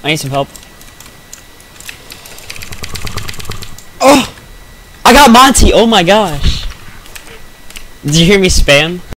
I need some help. Oh! I got Monty! Oh my gosh! Did you hear me spam?